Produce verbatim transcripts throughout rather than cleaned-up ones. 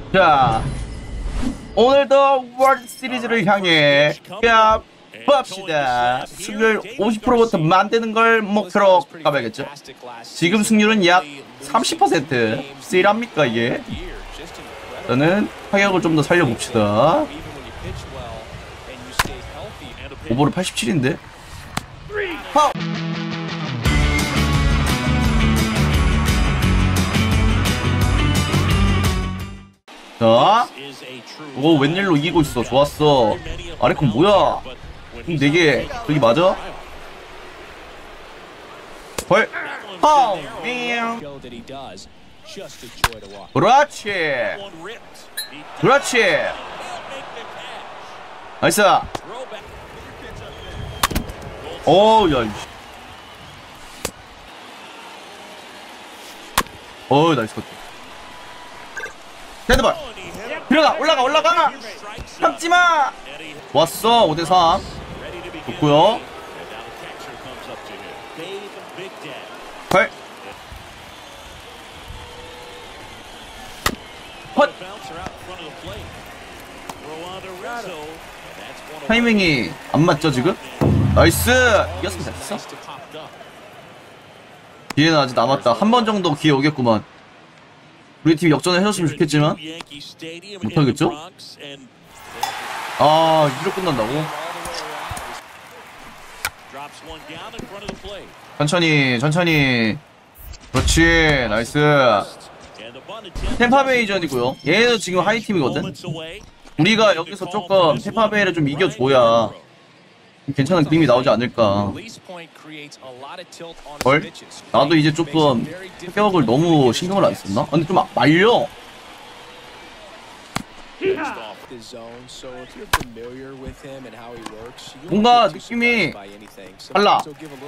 자, 오늘도 월드 시리즈를 향해 야 봅시다. 승률 오십 퍼센트부터 만드는 걸 목표로 가봐야겠죠. 지금 승률은 약 삼십 퍼센트. 쓰일합니까 이게? 저는 타격을 좀 더 살려봅시다. 오버를 팔십칠인데? 파울! 자, 오 웬일로 이기고 있어. 좋았어. 아레콘 뭐야? 네 개. 저기 맞아? 헐. 파울. 그렇지. 그렇지. 나이스. 오, 야. 어, 나이스 컷. 헤드볼. 들어가. 올라가. 올라가. 참지마. 좋았어. 오 대 삼. 좋고요. 헐. 헛. 타이밍이 안 맞죠 지금? 나이스. 이겼으면 됐어. 기회는 아직 남았다. 한 번 정도 기회 오겠구만. 우리 팀 역전을 해줬으면 좋겠지만 못하겠죠? 아, 이로 끝난다고? 천천히 천천히. 그렇지. 나이스. 템파베이전이고요. 얘는 지금 하이팀이거든. 우리가 여기서 조금 템파베이를 좀 이겨줘야 괜찮은 그림이 나오지 않을까. 헐? 나도 이제 조금 타격을 너무 신경을 안 썼나? 근데 좀 말려. 뭔가 느낌이 달라.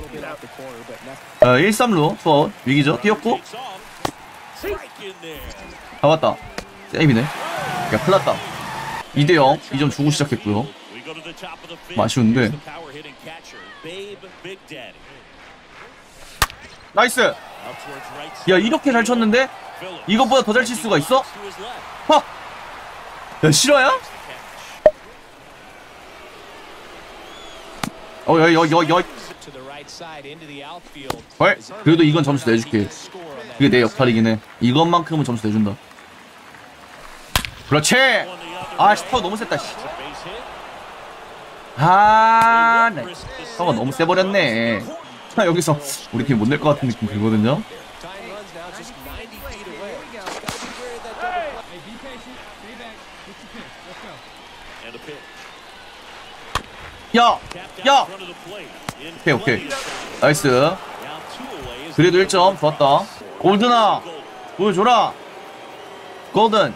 어, 일 삼루 투아웃 위기죠. 뛰었고 잡았다. 세이브네. 야, 큰일났다. 이 대 영. 이 점 주고 시작했고요. 아쉬운데. 나이스. 야, 이렇게 잘 쳤는데 이것보다 더 잘 칠 수가 있어? 하! 야, 실화야? 어, 야, 야, 야, 야. 헐, 그래도 이건 점수 내줄게. 그게 내 역할이긴 해. 이것만큼은 점수 내준다. 그렇지. 아, 스타워 너무 셌다. 씨. 아, 네. 스타워가 너무 세버렸네. 자, 여기서 우리 팀 못 낼 것 같은 느낌 들거든요. 야! 야! 오케이, 오케이. 나이스. 그래도 일 점. 좋았다. 골든아! 보여줘라! 골든!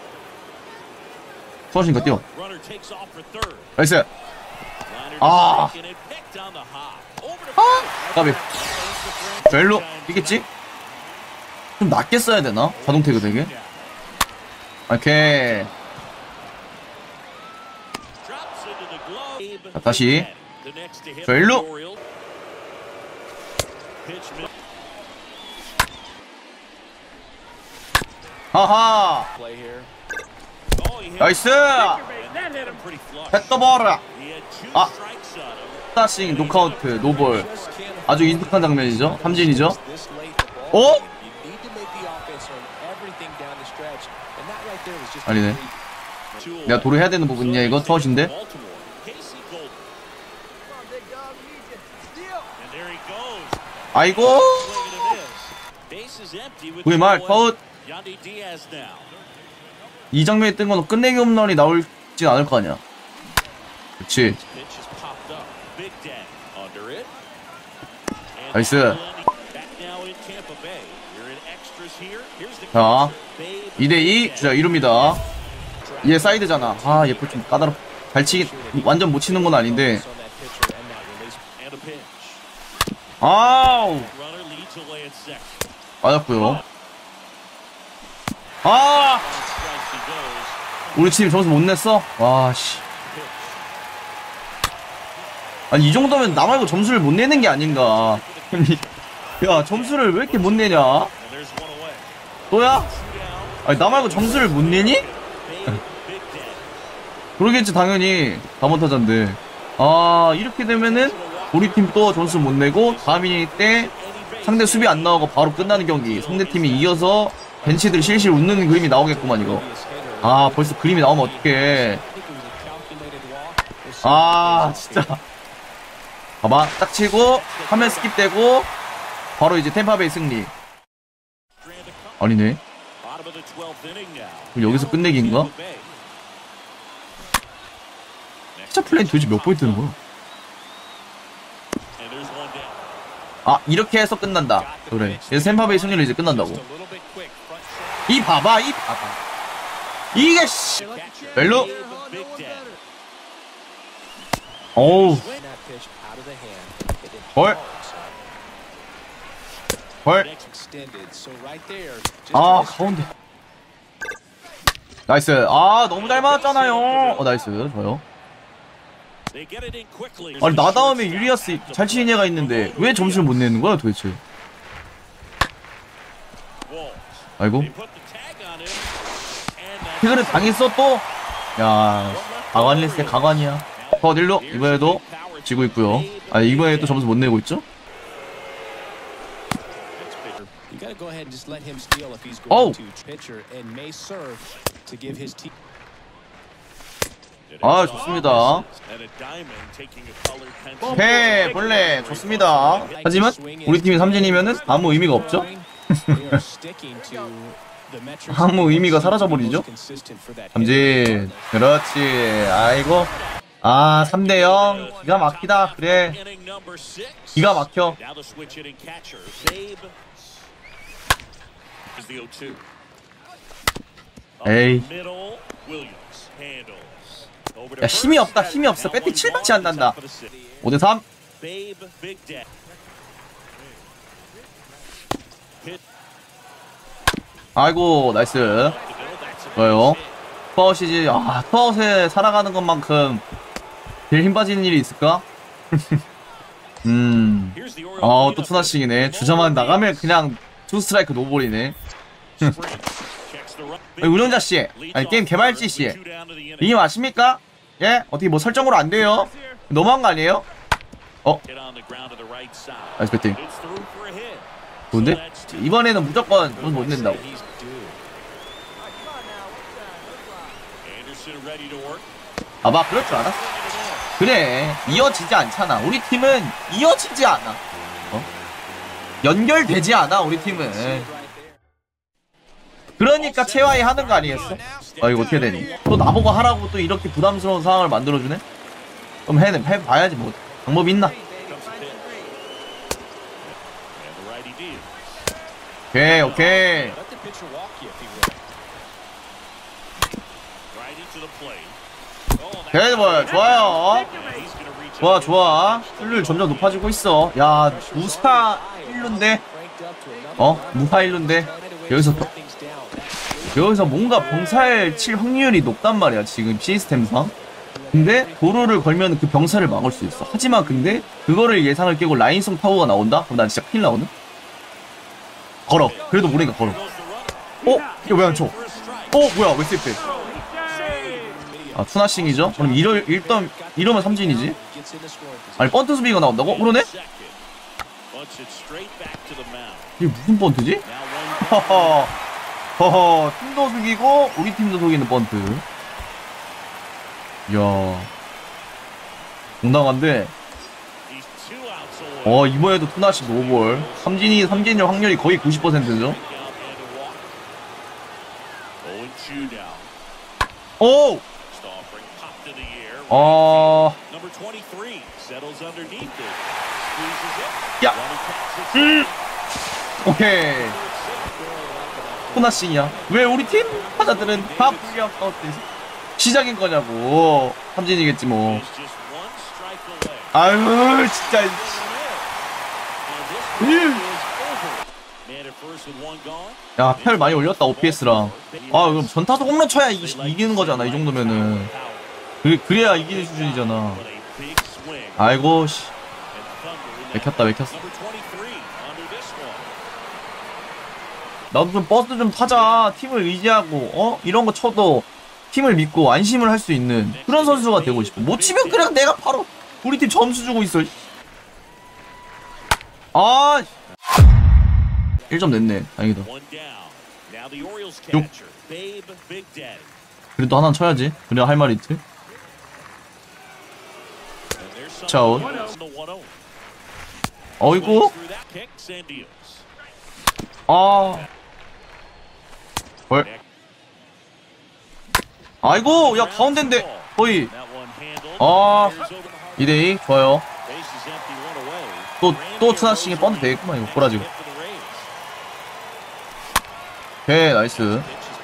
수호신가 뛰어. 나이스. 아! 아! 까비. 별로 이겠지? 좀 낮게 써야 되나? 자동 태그 되게? 오케이. 자, 다시 저 일루. 하하. 나이스. 패더버라. 아, 스타싱 노카운트 노볼. 아주 익숙한 장면이죠. 삼진이죠. 어? 아니네. 내가 도로 해야 되는 부분이냐 이거? 터웃인데? 아이고. 우리 말 터웃. 이 장면에 뜬 건 끝내기 홈런이 나올진 않을 거 아니야. 그렇지. 나이스. 자, 이 대 이 주자 이룹니다. 얘 사이드잖아. 아, 얘 볼 좀 까다롭. 잘 치긴 완전 못 치는 건 아닌데. 아우. 맞았고요. 아! 우리 팀 점수 못 냈어? 와, 씨. 아니, 이 정도면 나 말고 점수를 못 내는 게 아닌가. 야, 점수를 왜 이렇게 못 내냐? 또야? 아니 나 말고 점수를 못 내니? 그러겠지 당연히 다mon타자인데. 아 이렇게 되면은 우리 팀 또 점수 못 내고 다음 이닝 때 상대 수비 안 나오고 바로 끝나는 경기. 상대팀이 이어서 벤치들이 실실 웃는 그림이 나오겠구만 이거. 아 벌써 그림이 나오면 어떡해. 아 진짜 봐봐 딱 치고 화면 스킵되고 바로 이제 템파베이 승리. 아니네 여기서 끝내기인가? 피자 플레이 도대체 몇 번이 뜨는 거야? 아 이렇게 해서 끝난다. 그래 그래서 템파베이 승리로 이제 끝난다고. 이 봐봐 이 봐봐 이게 씨 멜로 어우 헐 헐 아 가운데 나이스. 아 너무 잘 맞았잖아요. 어 나이스 좋아요. 아니 나 다음에 유리아스 잘 치는 애가 있는데 왜 점수를 못 내는 거야 도대체. 아이고 태그를 당했어 또. 야 가관리스의 가관이야. 퍼딜로 이번에도 지고 있고요. 아 이번에 또 점수 못 내고 있죠. 어우 아 좋습니다. 해 본래 좋습니다. 하지만 우리 팀이 삼진이면은 아무 의미가 없죠. 아무 의미가 사라져버리죠. 삼진 그렇지. 아이고 아 삼 대 영 기가 막히다. 그래 기가 막혀. 에이 야 힘이 없다 힘이 없어. 배트 칠밖에 안 난다. 오 대 삼. 아이고 나이스 좋아요. 투아웃이지. 아 투아웃에 살아가는 것만큼 제일 힘 빠지는 일이 있을까? 음. 어 또 투나싱이네. 주자만 나가면 그냥 투 스트라이크 노볼이네. 운영자씨 아니 게임 개발지씨 이게 맞습니까? 예? 어떻게 뭐 설정으로 안 돼요? 너무한 거 아니에요? 어? 나이스 배팅 좋은데? 이번에는 무조건 돈 못 낸다고. 아마 그럴 줄 알았어. 그래 이어지지 않잖아. 우리 팀은 이어지지 않아. 어? 연결되지 않아 우리 팀은. 그러니까 체와이 하는 거 아니겠어? 아 이거 어떻게 되니? 또 나보고 하라고 또 이렇게 부담스러운 상황을 만들어주네? 그럼 해, 해봐야지 뭐 방법이 있나? 오케이 오케이 오케이 좋아요. 좋아 좋아 훌률 점점 높아지고 있어. 야 무사 일 루인데 어? 무사 일 루인데 여기서 여기서 뭔가 병살 칠 확률이 높단 말이야 지금 시스템상. 근데 도루를 걸면 그 병살을 막을 수 있어. 하지만 근데 그거를 예상을 깨고 라인성 타워가 나온다? 그럼 난 진짜 큰일 나거든? 걸어. 그래도 모르니까 걸어. 어? 이거 왜 안 쳐? 어? 뭐야 왜 세이프? 아 투나싱이죠? 그럼 이러, 일단 이러면 삼진이지? 아니 번트 수비가 나온다고? 그러네? 이게 무슨 번트지? 허허 허허 팀도 속이고 우리 팀도 속이는 번트. 이야 공당한데. 어 이번에도 투나싱 노볼. 삼진이 삼진일 확률이 거의 구십 퍼센트죠. 오! 어... 야! 음! 오케이. 투나싱이야. 왜 우리 팀 타자들은 다 불리한 가운데 시작인 거냐고. 삼진이겠지 뭐. 아유 진짜. 야 펠 많이 올렸다 오피에스랑. 아 그럼 전타도 홈런 쳐야 이, 이기는 거잖아 이 정도면은. 그, 그래야 이기는 수준이잖아. 아이고 씨 맥혔다 맥혔어. 나도 좀 버스 좀 타자. 팀을 의지하고 어 이런 거 쳐도 팀을 믿고 안심을 할 수 있는 그런 선수가 되고 싶어. 못 치면 그냥 내가 바로 우리 팀 점수 주고 있어. 아 일 점 냈네. 다행이다. 육. 그래도 하나는 쳐야지. 그래야 할 말이 있지. 자웃. 어이구. 아. 헐. 아이고, 야 가운데인데 거의. 아. 이 대 이 좋아요. 또 또 트나싱이 뻔도 되겠구만 이거 꼬라지고. 오케이 나이스.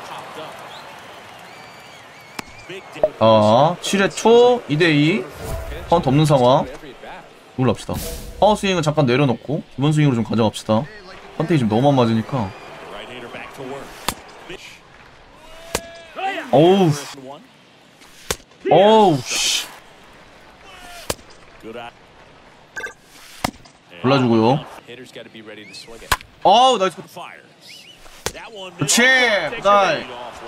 아 칠 회 초 이 대 이 카운트 없는 상황. 이걸로 합시다. 파워 스윙은 잠깐 내려놓고 기본 스윙으로 좀 가져갑시다. 컨택이 좀 너무 안 맞으니까. 어우 어우 씨. 골라주고요. 어우 나이스. 그렇지. 굿아이.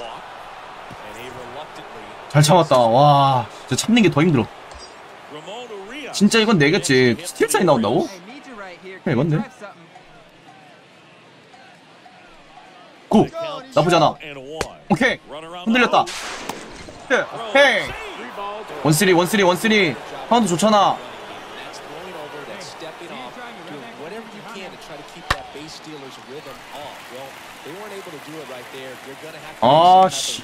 잘 참았다. 와 진짜 참는 게 더 힘들어. 진짜 이건 내겠지. 스틸 사인 나온다고? 그래 이건데. 고! 나쁘지 않아. 오케이 흔들렸다. 오케이 원쓰리 원쓰리 원쓰리 카운트 좋잖아. 아씨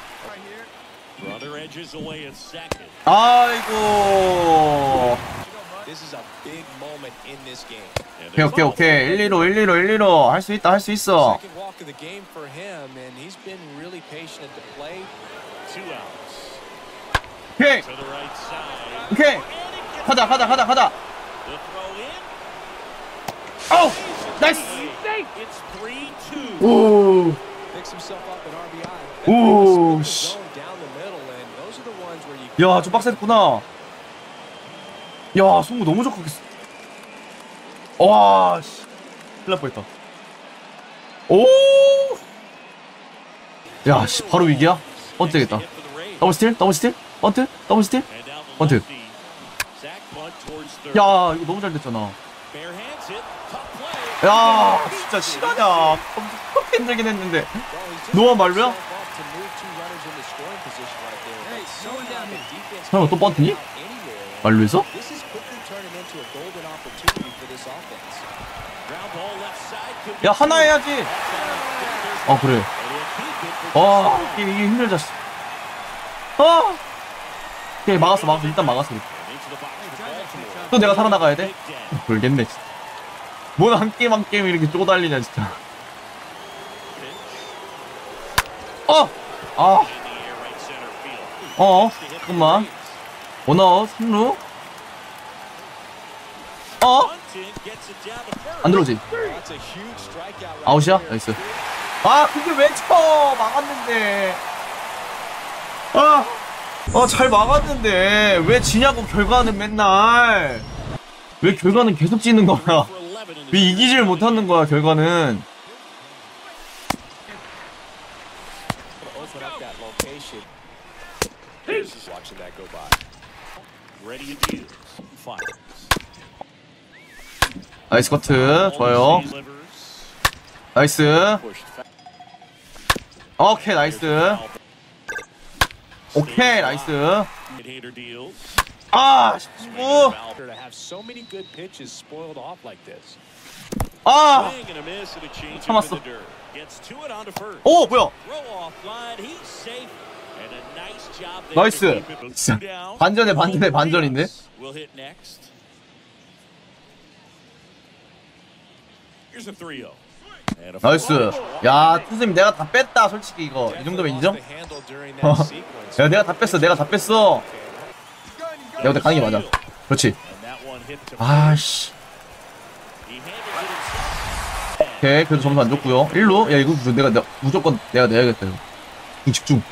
아이고 오케이 오케이 오케이 일 이로 일 이로 일 이로 할 수 있다 할 수 있어. 오케이 오케이 가자 가자 가자 가자. 어우 나이스. 오 오 씨. 야 좀 빡셌구나. 야 송구 너무 좋겠어. 와 씨 큰일 날 뻔했다. 오 야 씨 바로 위기야. 번트 되겠다. 더블 스틸 더블 스틸 번트 더블 스틸 번트. 야 이거 너무 잘 됐잖아. 야 진짜 실화냐. 그렇게 힘들긴 했는데 노아 말로야? 설마 또 번트니? 말로에서? 야 하나 해야지. 아 그래. 와 이게, 이게 힘들자. 아 오케이 막았어 막았어. 일단 막았어. 또 내가 살아나가야 돼? 모르겠네 진짜. 뭔 한 게임 한 게임 이렇게 쪼달리냐 진짜. 어! 아. 어 잠깐만. 원아웃 삼 루. 어? 안 들어오지? 아웃이야? 나이스. 아 그게 왜 쳐? 막았는데. 아, 아 잘 막았는데 왜 지냐고. 결과는 맨날 왜 결과는 계속 지는 거야. 왜 이기질 못하는 거야 결과는. 나이스 커트 좋아요. 나이스. 오케이 나이스. 오케이 나이스. 아 십구. 아 참았어. 오 뭐야. 나이스. 진짜 반전에 반전에 반전인데. 나이스. 야 투수님 내가 다 뺐다 솔직히. 이거 이 정도면 인정? 어. 야 내가 다 뺐어 내가 다 뺐어. 내가 그때 가는 게 맞아. 그렇지. 아씨. 오케이 그래도 점수 안 줬고요. 일 루. 야 이거 내가, 내가 무조건 내가 내야겠다 이거. 집중.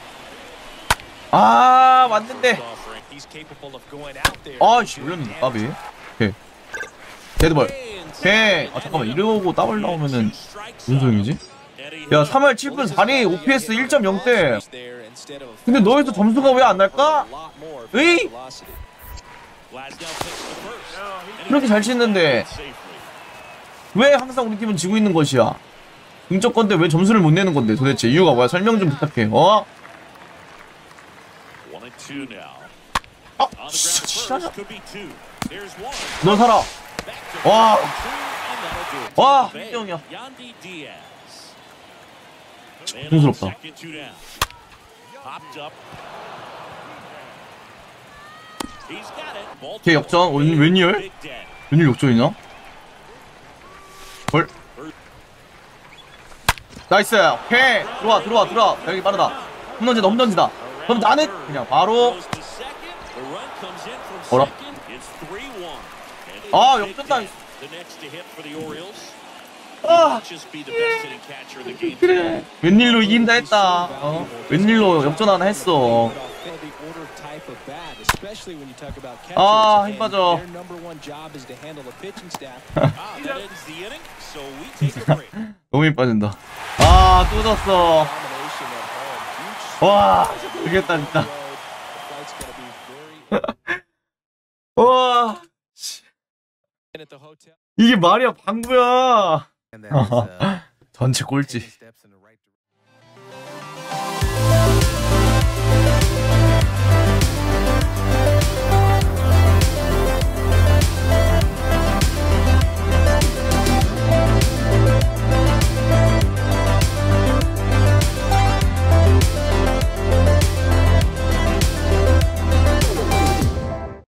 아 맞는데. 아씨 올렸는데 까비. 오케이 데드볼. 오케이. 아 잠깐만 이러고 더블 나오면은 무슨 소용이지? 야 삼 할 칠 분 사 리 오피에스 일 점 영대. 근데 너희도 점수가 왜 안 날까? 으이? 그렇게 잘 치는데 왜 항상 우리 팀은 지고 있는 것이야? 긍적 건데 왜 점수를 못 내는 건데 도대체 이유가 뭐야? 설명 좀 부탁해. 어? 아, 실하냐? 너 살아. 와, 와, 희정이야. 정스럽다. 걔 역전. 웬, 웬일? 웬일 역전이냐? 헐. 나이스. 오케이. 들어와, 들어와, 들어와. 여기 빠르다. 홈런지다, 홈런지다. 그럼 나는 그냥 바로. 어라? 아, 역전다. 아, 그래. 웬일로 이긴다 했다. 어? 웬일로 역전 하나 했어. 아, 힘 빠져. 너무 힘 빠진다. 아, 또 졌어. 와, 모르겠다 진짜. 와, 이게 말이야, 방구야. 전체 꼴찌.